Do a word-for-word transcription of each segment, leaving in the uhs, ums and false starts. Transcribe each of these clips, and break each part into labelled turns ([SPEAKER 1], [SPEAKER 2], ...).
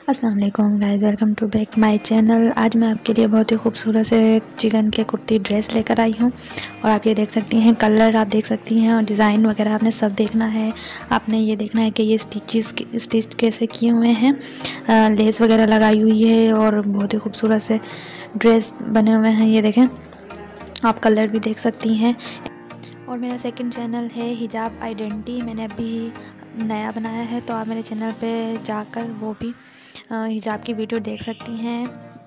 [SPEAKER 1] अस्सलाम वालेकुम guys, welcome to back my channel. आज मैं आपके लिए बहुत ही खूबसूरत से चिकन के कुर्ती ड्रेस लेकर आई हूँ और आप ये देख सकती हैं, कलर आप देख सकती हैं और डिज़ाइन वगैरह आपने सब देखना है। आपने ये देखना है कि ये स्टिचेस स्टिच कैसे किए हुए हैं, आ, लेस वगैरह लगाई हुई है और बहुत ही खूबसूरत से ड्रेस बने हुए हैं। ये देखें, आप कलर भी देख सकती हैं। और मेरा सेकंड चैनल है हिजाब आइडेंटिटी, मैंने अभी नया बनाया है, तो आप मेरे चैनल पे जाकर वो भी हिजाब की वीडियो देख सकती हैं।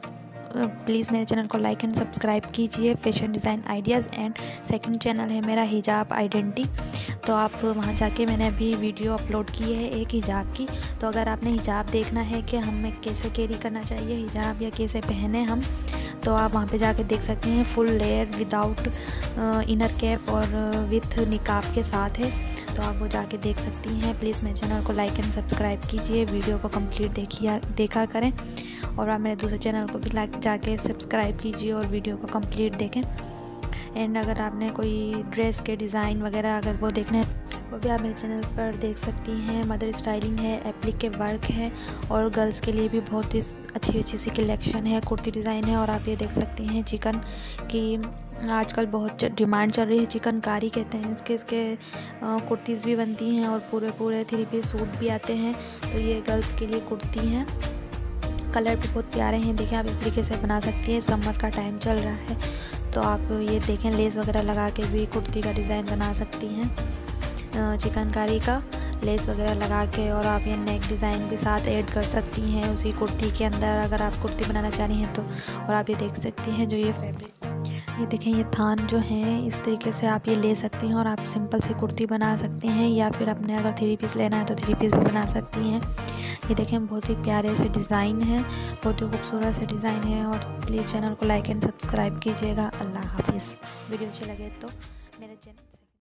[SPEAKER 1] प्लीज़ मेरे चैनल को लाइक एंड सब्सक्राइब कीजिए। Fashion design ideas and second channel है मेरा हिजाब आइडेंटिटी, तो आप वहाँ जाके मैंने अभी वीडियो अपलोड की है एक हिजाब की। तो अगर आपने हिजाब देखना है कि हमें कैसे कैरी करना चाहिए हिजाब या कैसे पहने हम, तो आप वहाँ पे जाके देख सकते हैं। Full layer without inner cap और विथ निकाब के साथ है, तो आप वो जाके देख सकती हैं। प्लीज़ मेरे चैनल को लाइक एंड सब्सक्राइब कीजिए, वीडियो को कंप्लीट देखिए देखा करें और आप मेरे दूसरे चैनल को भी लाइक जाके सब्सक्राइब कीजिए और वीडियो को कंप्लीट देखें। एंड अगर आपने कोई ड्रेस के डिज़ाइन वगैरह अगर वो देखना है वो भी आप मेरे चैनल पर देख सकती हैं। मदर स्टाइलिंग है, एप्लिक के वर्क है और गर्ल्स के लिए भी बहुत ही अच्छी अच्छी सी कलेक्शन है, कुर्ती डिज़ाइन है। और आप ये देख सकती हैं चिकन की आजकल बहुत डिमांड चल रही है, चिकनकारी कहते हैं इसके इसके कुर्तीज़ भी बनती हैं और पूरे पूरे थ्री पीस सूट भी आते हैं। तो ये गर्ल्स के लिए कुर्ती हैं, कलर भी बहुत प्यारे हैं। देखें, आप इस तरीके से बना सकती हैं। समर का टाइम चल रहा है तो आप ये देखें, लेस वगैरह लगा के भी कुर्ती का डिज़ाइन बना सकती हैं, चिकनकारी का लेस वगैरह लगा के। और आप ये नेक डिज़ाइन भी साथ ऐड कर सकती हैं उसी कुर्ती के अंदर अगर आप कुर्ती बनाना चाह रही हैं तो। और आप ये देख सकती हैं जो ये फैब्रिक, ये देखें, ये थान जो हैं इस तरीके से आप ये ले सकती हैं और आप सिंपल सी कुर्ती बना सकती हैं, या फिर अपने अगर थ्री पीस लेना है तो थ्री पीस भी बना सकती हैं। ये देखें, बहुत ही प्यारे से डिज़ाइन है, बहुत ही खूबसूरत से डिज़ाइन है। और प्लीज़ चैनल को लाइक एंड सब्सक्राइब कीजिएगा। अल्लाह हाफिज़। वीडियो अच्छी लगे तो मेरे चैनल से